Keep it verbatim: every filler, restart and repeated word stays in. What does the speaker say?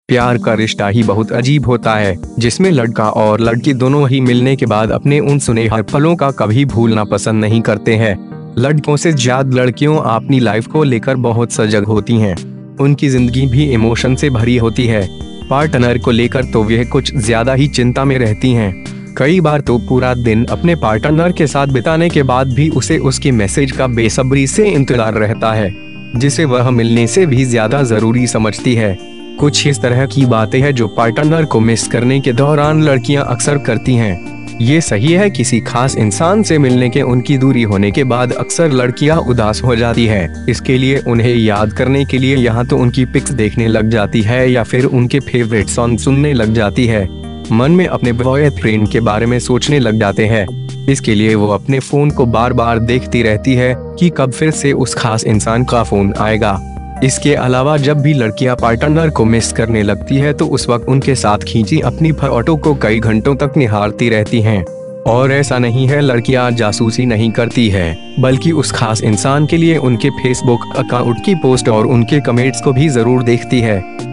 प्यार का रिश्ता ही बहुत अजीब होता है, जिसमें लड़का और लड़की दोनों ही मिलने के बाद अपने उन सुनहरे पलों का कभी भूलना पसंद नहीं करते हैं। लड़कों से ज्यादा लड़कियों अपनी लाइफ को लेकर बहुत सजग होती हैं। उनकी जिंदगी भी इमोशन से भरी होती है। पार्टनर को लेकर तो वे कुछ ज्यादा ही चिंता में रहती हैं। कई बार तो पूरा दिन अपने पार्टनर के साथ बिताने के बाद भी उसे उसके मैसेज का बेसब्री से इंतजार रहता है, जिसे वह मिलने से भी ज्यादा जरूरी समझती है। कुछ इस तरह की बातें हैं जो पार्टनर को मिस करने के दौरान लड़कियां अक्सर करती हैं। ये सही है, किसी खास इंसान से मिलने के उनकी दूरी होने के बाद अक्सर लड़कियां उदास हो जाती है। इसके लिए उन्हें याद करने के लिए यहाँ तो उनकी पिक्स देखने लग जाती है या फिर उनके फेवरेट सॉन्ग सुनने लग जाती है। मन में अपने बॉयफ्रेंड के बारे में सोचने लग जाते हैं। इसके लिए वो अपने फोन को बार बार देखती रहती है कि कब फिर से उस खास इंसान का फोन आएगा। इसके अलावा जब भी लड़कियां पार्टनर को मिस करने लगती है तो उस वक्त उनके साथ खींची अपनी फोटो को कई घंटों तक निहारती रहती हैं। और ऐसा नहीं है लड़कियां जासूसी नहीं करती है, बल्कि उस खास इंसान के लिए उनके फेसबुक अकाउंट की पोस्ट और उनके कमेंट्स को भी जरूर देखती है।